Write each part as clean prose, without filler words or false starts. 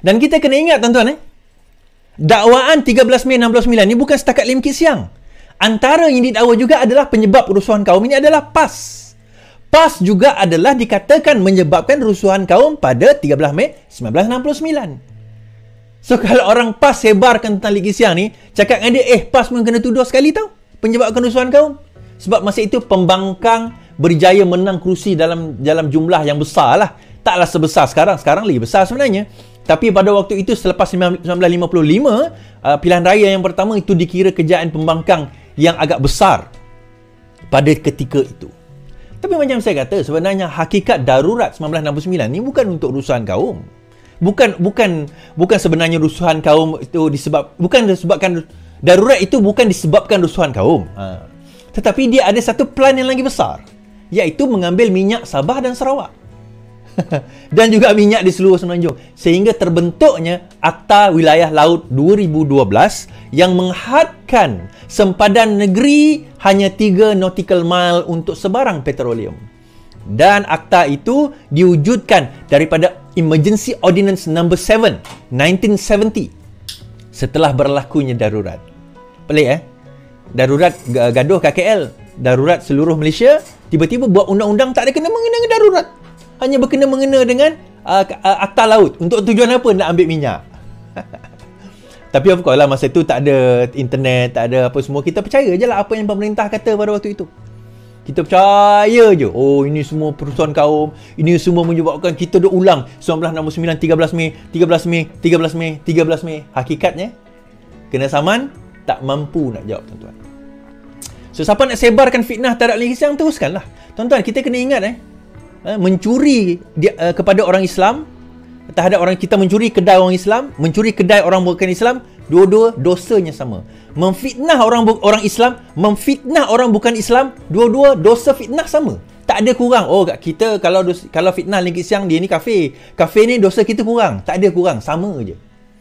Dan kita kena ingat tuan-tuan, dakwaan 13 Mei 69 ni bukan setakat Lim Kit Siang. Antara yang didakwa juga adalah penyebab kerusuhan kaum ini adalah PAS. PAS juga adalah dikatakan menyebabkan rusuhan kaum pada 13 Mei 1969. So, kalau orang PAS sebarkan tentang Lim Kit Siang ni, cakap dengan dia, PAS pun kena tuduh sekali tau, penyebabkan rusuhan kaum. Sebab masa itu pembangkang berjaya menang kerusi dalam jumlah yang besar lah. Taklah sebesar sekarang. Sekarang lagi besar sebenarnya. Tapi pada waktu itu, selepas 1955, pilihan raya yang pertama itu dikira kejayaan pembangkang yang agak besar pada ketika itu. Tapi macam saya kata, sebenarnya hakikat darurat 1969 ni bukan untuk rusuhan kaum. Bukan sebenarnya rusuhan kaum itu disebabkan darurat itu bukan disebabkan rusuhan kaum. Tetapi dia ada satu plan yang lagi besar, iaitu mengambil minyak Sabah dan Sarawak. Dan juga minyak di seluruh Semenanjung, sehingga terbentuknya Akta Wilayah Laut 2012 yang menghadkan sempadan negeri hanya 3 nautical mile untuk sebarang petroleum. Dan akta itu diwujudkan daripada Emergency Ordinance No. 7 1970 setelah berlakunya darurat. Pelik darurat gaduh KKL, darurat seluruh Malaysia, tiba-tiba buat undang-undang tak ada kena-mengena dengan darurat. Hanya berkena-mengena dengan akta laut. Untuk tujuan apa nak ambil minyak? Tapi of course lah, masa tu tak ada internet, tak ada apa semua. Kita percaya je lah apa yang pemerintah kata pada waktu itu. Kita percaya je. Oh, ini semua perusahaan kaum. Ini semua menyebabkan kita dah ulang 1969, 13 Mei, 13 Mei, 13 Mei, 13 Mei. Hakikatnya, kena saman tak mampu nak jawab, tuan-tuan. So, siapa nak sebarkan fitnah terhadap Lim Kit Siang, teruskanlah. Tuan-tuan, kita kena ingat mencuri kepada orang Islam, terhadap orang, kita mencuri kedai orang Islam, mencuri kedai orang bukan Islam, dua-dua dosanya sama. Memfitnah orang Islam, memfitnah orang bukan Islam, dua-dua dosa fitnah sama. Tak ada kurang. Oh, kita kalau fitnah Lim Kit Siang, dia ni kafir. Kafir ni dosa kita kurang. Tak ada kurang, sama je.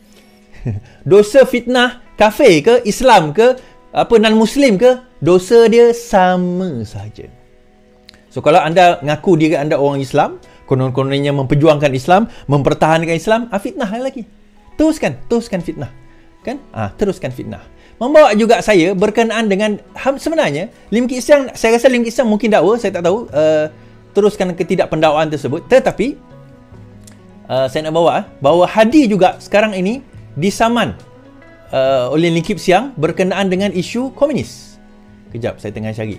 Dosa fitnah kafir ke, Islam ke, non-Muslim ke, dosa dia sama saja. So, kalau anda ngaku diri anda orang Islam, konon-kononnya memperjuangkan Islam, mempertahankan Islam, fitnah lagi. Teruskan fitnah. Kan? Teruskan fitnah. Membawa juga saya berkenaan dengan sebenarnya Lim Kit Siang, saya rasa Lim Kit Siang mungkin dakwa, saya tak tahu teruskan ketidakpendakwaan tersebut. Tetapi saya nak bahawa Hadi juga sekarang ini disaman oleh Lim Kit Siang berkenaan dengan isu komunis. Kejap, saya tengah cari.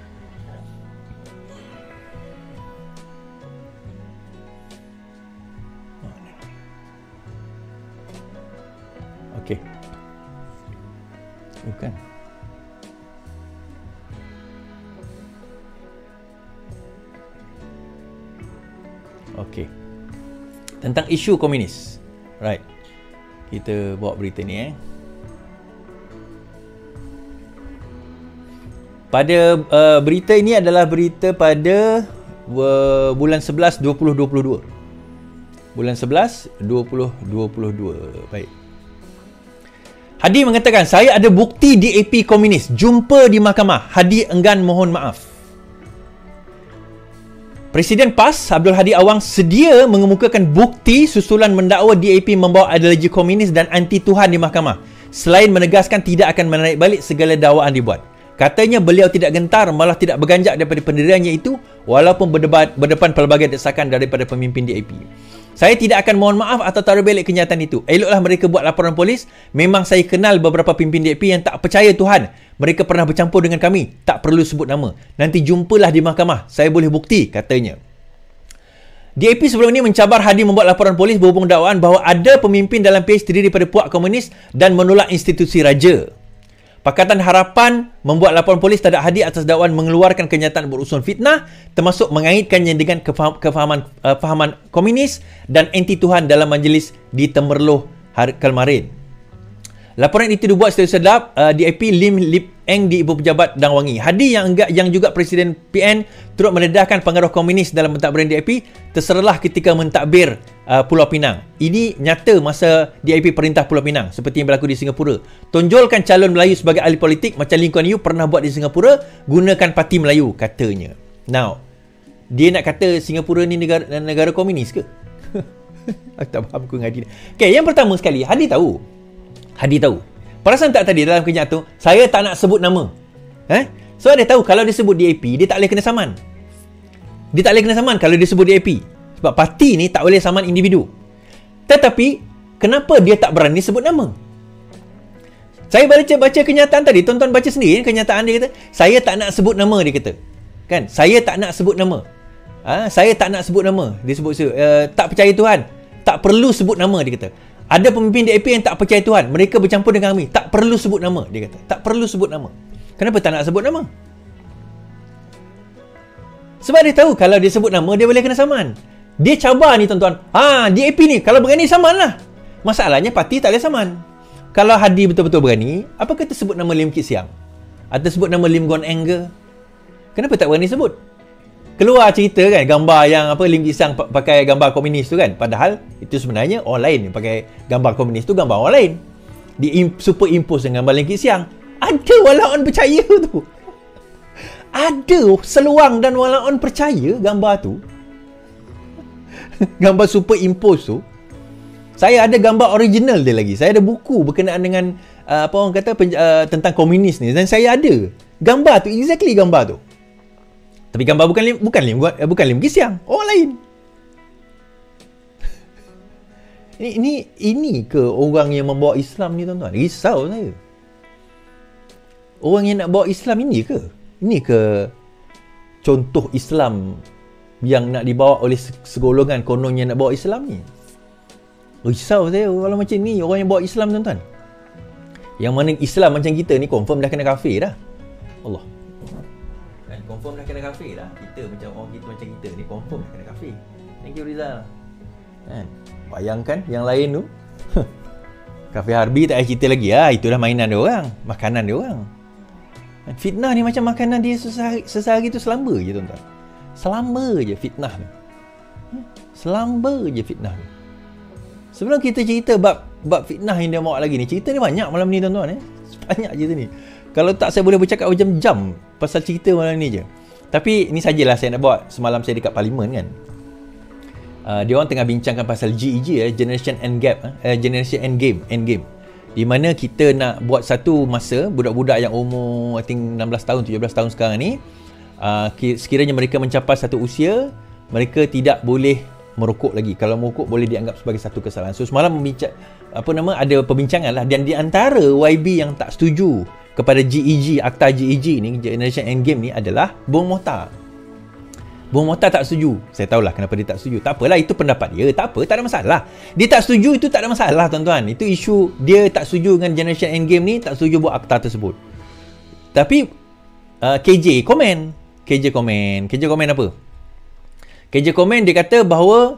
Okey. Bukan. Okey. Tentang isu komunis. Right. Kita bawa berita ni Pada berita ini adalah berita pada bulan 11 2022. Bulan 11 2022. Baik. Hadi mengatakan, saya ada bukti DAP komunis. Jumpa di mahkamah. Hadi enggan mohon maaf. Presiden PAS, Abdul Hadi Awang, sedia mengemukakan bukti susulan mendakwa DAP membawa ideologi komunis dan anti Tuhan di mahkamah. Selain menegaskan tidak akan menarik balik segala dakwaan dibuat. Katanya beliau tidak gentar, malah tidak berganjak daripada pendiriannya itu, walaupun berdepan pelbagai desakan daripada pemimpin DAP. Saya tidak akan mohon maaf atau taruh belik kenyataan itu. Eloklah mereka buat laporan polis. Memang saya kenal beberapa pemimpin DAP yang tak percaya Tuhan. Mereka pernah bercampur dengan kami. Tak perlu sebut nama. Nanti jumpalah di mahkamah. Saya boleh bukti, katanya. DAP sebelum ini mencabar Hadi membuat laporan polis berhubung dakwaan bahawa ada pemimpin dalam PAS terdiri daripada puak komunis dan menolak institusi raja. Pakatan Harapan membuat laporan polis terhadap Hadi atas dakwaan mengeluarkan kenyataan berunsur fitnah, termasuk mengaitkannya dengan kefahaman komunis dan anti Tuhan dalam majlis di Temerloh kemarin. Laporan itu dibuat secara sedap DAP Lim Lip Eng di Ibu Pejabat Dang Wangi. Hadi yang juga Presiden PN turut mendedahkan pengaruh komunis dalam pentadbiran DAP terserlah ketika mentadbir Pulau Pinang. Ini nyata masa DAP perintah Pulau Pinang seperti yang berlaku di Singapura. Tonjolkan calon Melayu sebagai ahli politik macam Lee Kuan Yew pernah buat di Singapura, gunakan parti Melayu, katanya. Now, dia nak kata Singapura ni negara komunis ke? Aku tak faham aku dengan Hadi. Okay, yang pertama sekali, Hadi tahu. Perasan tak tadi dalam kenyataan tu, saya tak nak sebut nama. So dia tahu kalau dia sebut DAP, dia tak boleh kena saman. Dia tak boleh kena saman kalau dia sebut DAP. Sebab parti ni tak boleh saman individu. Tetapi, kenapa dia tak berani sebut nama? Saya baca kenyataan tadi, tonton baca sendiri kenyataan dia kata, saya tak nak sebut nama, dia kata. Kan? Saya tak nak sebut nama. Saya tak nak sebut nama. Dia sebut tak percaya Tuhan. Tak perlu sebut nama, dia kata. Ada pemimpin DAP yang tak percaya Tuhan. Mereka bercampur dengan kami. Tak perlu sebut nama, dia kata. Tak perlu sebut nama. Kenapa tak nak sebut nama? Sebab dia tahu kalau dia sebut nama, dia boleh kena saman. Dia cabar ni tuan-tuan. DAP ni kalau berani saman lah. Masalahnya parti tak boleh saman. Kalau Hadi betul-betul berani, apa kata sebut nama Lim Kit Siang? Atau sebut nama Lim Guan Eng ke? Kenapa tak berani sebut? Keluar cerita kan, gambar yang Lim Kit Siang pakai gambar komunis tu kan. Padahal itu sebenarnya orang lain yang pakai gambar komunis tu, gambar orang lain. Superimpose dengan gambar Lim Kit Siang. Ada walaupun percaya tu. Ada seluang dan walaupun percaya gambar tu. Gambar superimpose tu. Saya ada gambar original dia lagi. Saya ada buku berkenaan dengan tentang komunis ni, dan saya ada gambar tu, exactly gambar tu. Tapi gambar bukan Lim Kit Siang, orang lain. Ini ke orang yang membawa Islam ni tuan-tuan? Risau saya. Orang yang nak bawa Islam ini ke? Ini ke contoh Islam yang nak dibawa oleh segolongan kononnya nak bawa Islam ni? Risau saya kalau macam ni orang yang bawa Islam tuan-tuan. Yang mana Islam macam kita ni confirm dah kena kafir dah. Allah. Kan confirm dah kena kafir dah. Kita macam orang kita macam kita ni confirm dah kena kafir. Thank you Rizal. Kan? Bayangkan yang lain tu. Kafir harbi tak payah cerita lagi. Itu dah mainan dia orang, makanan dia orang. Fitnah ni macam makanan dia sesehari tu selamba je tuan-tuan. Selamba je fitnah tu. Selamba je fitnah tu. Sebelum kita cerita bab fitnah yang dia bawa lagi ni, cerita ni banyak malam ni tuan-tuan. Banyak cerita ni. Kalau tak saya boleh bercakap berjam-jam pasal cerita malam ni je. Tapi ni sajalah saya nak buat. Semalam saya dekat parlimen kan. Dia orang tengah bincangkan pasal GEG, Generation Endgame. Di mana kita nak buat satu masa budak-budak yang umur I think 16 tahun, 17 tahun sekarang ni, sekiranya mereka mencapai satu usia, mereka tidak boleh merokok lagi. Kalau merokok boleh dianggap sebagai satu kesalahan. So semalam ada perbincangan lah, dan di antara YB yang tak setuju kepada GEG, akta GEG ni, Generation Endgame ni adalah Bung Mohtar. Bung Mohtar tak setuju. Saya tahulah kenapa dia tak setuju. Tak apalah, itu pendapat dia. Tak apa, tak ada masalah. Dia tak setuju, itu tak ada masalah tuan-tuan. Itu isu dia tak setuju dengan Generation Endgame ni, tak setuju buat akta tersebut. Tapi KJ komen apa? KJ komen dia kata bahawa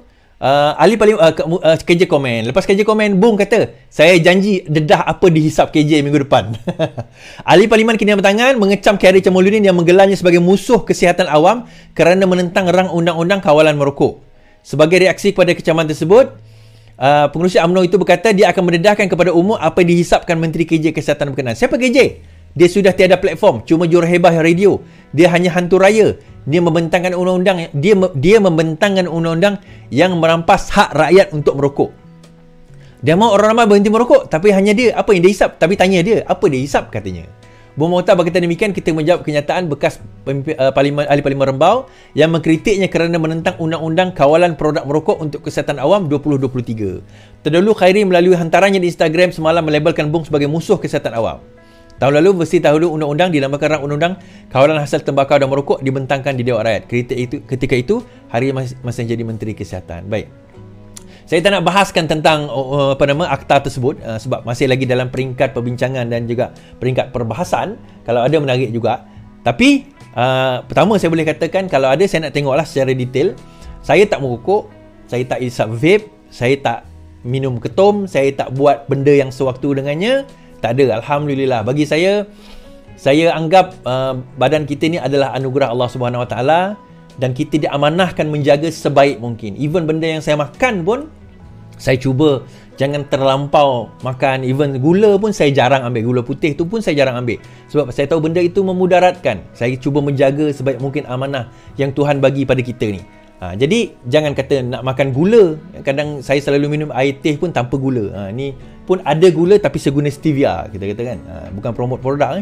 KJ komen. Lepas KJ komen, Bung kata, saya janji dedah apa dihisap KJ minggu depan. Ahli Parlimen kini bertangan mengecam Khairy Jamaluddin yang menggelarnya sebagai musuh kesihatan awam kerana menentang rang undang-undang kawalan merokok. Sebagai reaksi kepada kecaman tersebut, pengerusi UMNO itu berkata dia akan mendedahkan kepada umum apa dihisapkan Menteri KJ Kesihatan berkenaan. Siapa KJ? Dia sudah tiada platform, cuma juruhebah radio. Dia hanya hantu raya. Dia membentangkan undang-undang, dia membentangkan undang-undang yang merampas hak rakyat untuk merokok. Dia mahu orang ramai berhenti merokok, tapi hanya dia apa yang dia hisap, tapi tanya dia apa dia hisap katanya. Bung Mohtar berkata demikian, kita menjawab kenyataan bekas ahli Parlimen Rembau yang mengkritiknya kerana menentang undang-undang kawalan produk merokok untuk kesihatan awam 2023. Terdahulu Khairy melalui hantarannya di Instagram semalam melabelkan Bung sebagai musuh kesihatan awam. Tahun lalu, versi dahulu undang-undang dinamakan rang undang kawalan hasil tembakau dan merokok dibentangkan di Dewan Rakyat. Ketika itu, Khairy masih jadi Menteri Kesihatan. Baik. Saya tak nak bahaskan tentang akta tersebut sebab masih lagi dalam peringkat perbincangan dan juga peringkat perbahasan. Kalau ada menarik juga. Tapi, pertama saya boleh katakan, kalau ada saya nak tengoklah secara detail. Saya tak merokok, saya tak isap vape, saya tak minum ketum, saya tak buat benda yang sewaktu dengannya. Tak ada, alhamdulillah. Bagi saya anggap badan kita ni adalah anugerah Allah Subhanahu Wa Taala dan kita diamanahkan menjaga sebaik mungkin. Even benda yang saya makan pun saya cuba jangan terlampau makan. Even gula pun saya jarang ambil. Gula putih tu pun saya jarang ambil. Sebab saya tahu benda itu memudaratkan. Saya cuba menjaga sebaik mungkin amanah yang Tuhan bagi pada kita ni. Jadi jangan kata nak makan gula. Kadang saya selalu minum air teh pun tanpa gula. Ni pun ada gula tapi seguna stevia, kita kata kan. Bukan promote produk.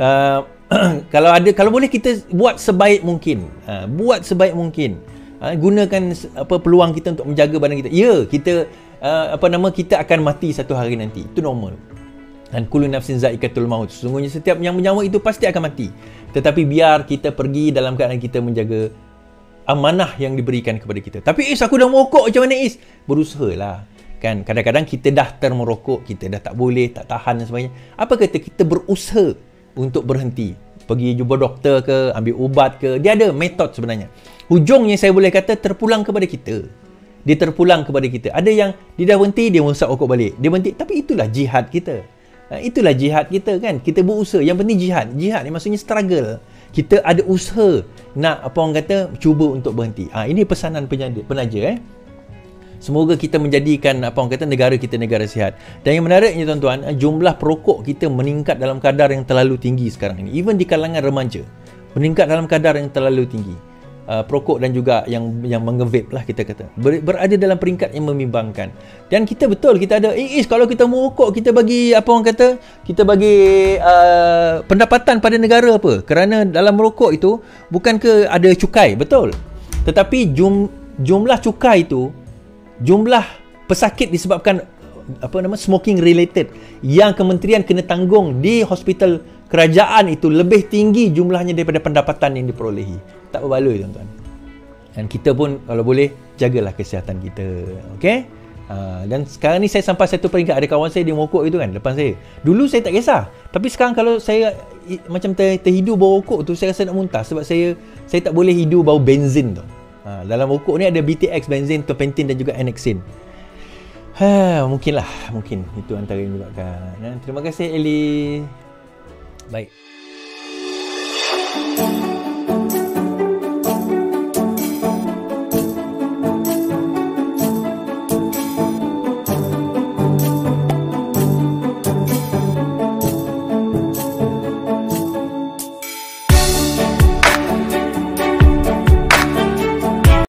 Kalau boleh kita buat sebaik mungkin. Buat sebaik mungkin. Gunakan peluang kita untuk menjaga badan kita. Ya, kita kita akan mati satu hari nanti. Itu normal. Dan kullu nafsin za'iqatul maut. Sesungguhnya setiap yang menyawa itu pasti akan mati. Tetapi biar kita pergi dalam keadaan kita menjaga amanah yang diberikan kepada kita. Tapi aku dah merokok, macam mana Berusahalah. Kan kadang-kadang kita dah termerokok, kita dah tak boleh, tak tahan dan sebagainya. Apa kata kita berusaha untuk berhenti? Pergi jumpa doktor ke, ambil ubat ke, dia ada metod sebenarnya. Hujungnya saya boleh kata terpulang kepada kita. Dia terpulang kepada kita. Ada yang dia dah berhenti, dia mengusap rokok balik. Dia berhenti, tapi itulah jihad kita. Itulah jihad kita kan. Kita berusaha. Yang penting jihad. Jihad ni maksudnya struggle. Kita ada usaha nak cuba untuk berhenti. Ini pesanan penaja. Semoga kita menjadikan negara kita negara sihat. Dan yang menariknya tuan-tuan, jumlah perokok kita meningkat dalam kadar yang terlalu tinggi sekarang ini. Even di kalangan remaja, meningkat dalam kadar yang terlalu tinggi. Perokok dan juga yang menge-vape lah kita kata. Berada dalam peringkat yang membimbangkan. Dan kita betul, kita ada kalau kita merokok, kita bagi kita bagi pendapatan pada negara apa? Kerana dalam merokok itu bukan ke ada cukai, betul. Tetapi jumlah cukai itu, jumlah pesakit disebabkan smoking related yang kementerian kena tanggung di hospital kerajaan itu lebih tinggi jumlahnya daripada pendapatan yang diperolehi. Tak berbaloi tuan-tuan. Dan kita pun kalau boleh jagalah kesihatan kita. Okey? Dan sekarang ni saya sampai satu peringkat, ada kawan saya dia merokok itu kan depan saya. Dulu saya tak kisah, tapi sekarang kalau saya macam terhidu bau rokok tu, saya rasa nak muntah sebab saya tak boleh hidu bau benzin tu. Dalam rokok ni ada BTX, benzin, terpentin dan juga annexin. Mungkin itu antara yang menyebabkan. Terima kasih Eli. Baik.